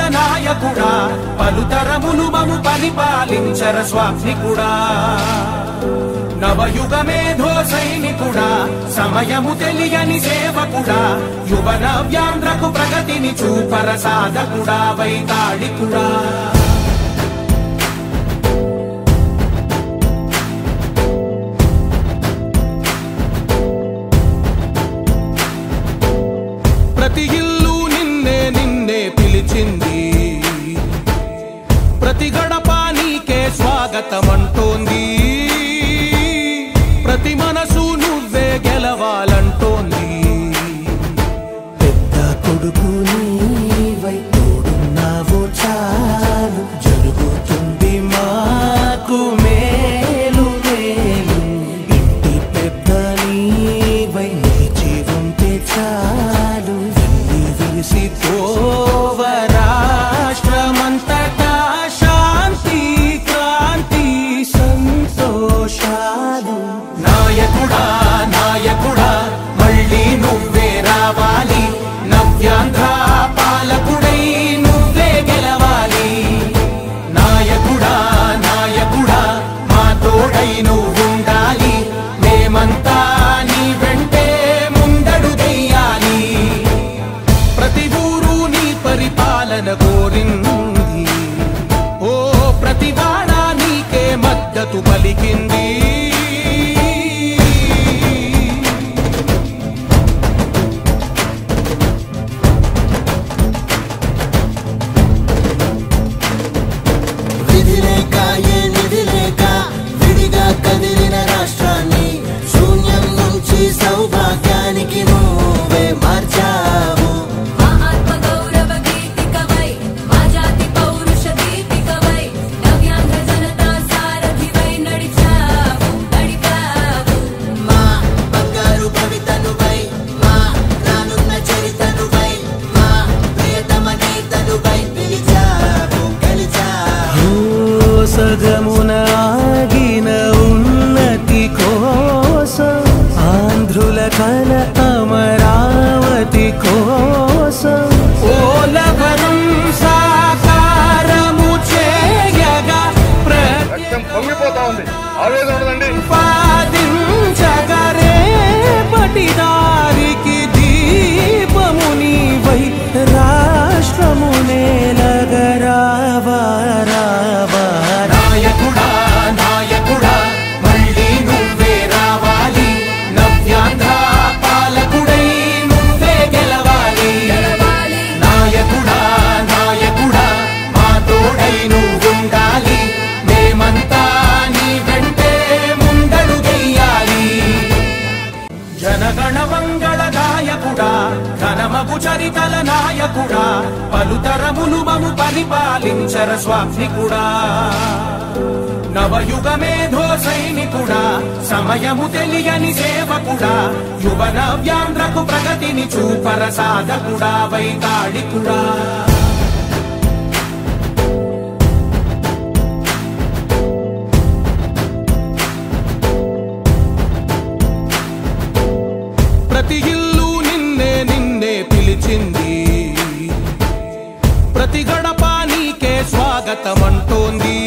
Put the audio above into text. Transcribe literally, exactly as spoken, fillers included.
నాయకుడా పలుతరములు మము పరిపాలించర స్వామికుడా నవయుగ మేధో సైనికుడా సమయము తెలియని సేవకుడా యువ నవ్యాంధ్రకు ప్రగతిని చూపర సాధకుడా వైతాళికుడా ప్రతి ఇల్లు నిన్నే నిన్నే పిలిచింది ప్రతి గడప నీకే స్వాగతమంటోంది ప్రతి మనసు నువ్వే గెలవాలంటోంది పెద్ద కొడుకు నీవై తోడున్నావు చాలు జరుగుతుంది మాకు మేలు మేలు ఇంటి పెద్ద నీవై నిలిచి ఉంటే చాలు వెళ్ళి విరిసి పోవ రాష్ట్రమంతటా శాంతి క్రాంతి సంతోషాలు నాయకుడా నాయకుడా మళ్ళీ నువ్వే రావాలి నవ్యాంధ్ర పాలకుడై నువ్వే గెలవాలి నాయకుడా నాయకుడా మా తోడై నువ్వుండాలి మేమంతా నీ వెంటే ముందడుగెయ్యాలి ప్రతి ఊరు నీ పరిపాలన కోరింది ఓ ప్రతి వాడ నీకే మద్దతు పలికింది విధిలేక ఏ నిధిలేక విడిగా కదిలిన రాష్ట్రాన్ని శూన్యం నుంచి సౌభాగ్యానికి నువ్వే మార్చావు మా బంగారు భవితనువై మా రానున్న చరితనువై మా ప్రియతమ నేతనువై పిలిచావు గెలిచావు సగమున ఆగిన ఉన్నతి కోసం ఆంధ్రుల కల అమరావతి కోసం ఓలవరం సాకారము చేయగా పొంగిపోతా ఉంది ఆవేదన ఉండదండి ప్రతిపాదించగరే పటిదారికి దీపము నీవై రాష్ట్రము నేలగరావా రావా నాయకుడా నాయకుడా మళ్ళీ నువ్వే రావాలి నవ్యాంధ్ర పాలకుడై నువ్వే గెలవాలి నాయకుడా నాయకుడా మా తోడై నువ్వుండాలి మేమంతా నీ వెంటే ముందడుగెయ్యాలి జనగణ మంగళ నాయకుడా ఘనమగు చరితల నాయకుడా పలుతరములు మము పరిపాలించర స్వామికుడా నవయుగ మేధో సైనికుడా సమయము తెలియని సేవకుడా యువ నవ్యాంధ్రకు ప్రగతిని చూపర సాధకుడా వైతాళికుడా ప్రతి ఇల్లు నిన్నే నిన్నే పిలిచింది ప్రతి గడప నీకే స్వాగతమంటోంది